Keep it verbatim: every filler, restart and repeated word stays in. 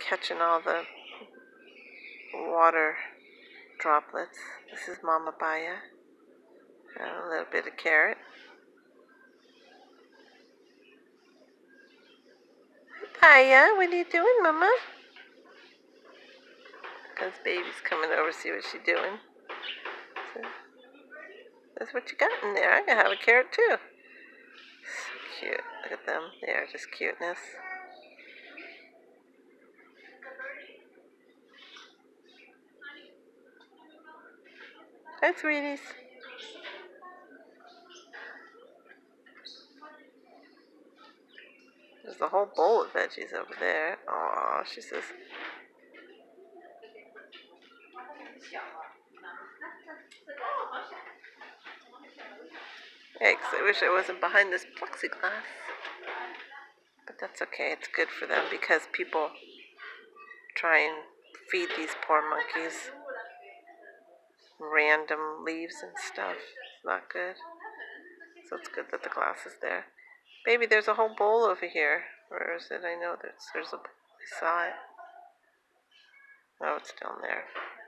catching all the water droplets. This is Mama Baya. And a little bit of carrot. Baya, what are you doing, Mama? Because Babie's coming over to see what she's doing. So, that's what you got in there. I'm going to have a carrot too. So cute. Look at them. They are just cuteness. Hi, sweeties. There's a whole bowl of veggies over there. Aw, she says. Yikes, I wish I wasn't behind this plexiglass. But that's okay. It's good for them because people try and feed these poor monkeys random leaves and stuff. It's not good. So it's good that the glass is there. Baby, there's a whole bowl over here. Where is it? I know there's, there's a bowl. I saw it. Oh, it's down there.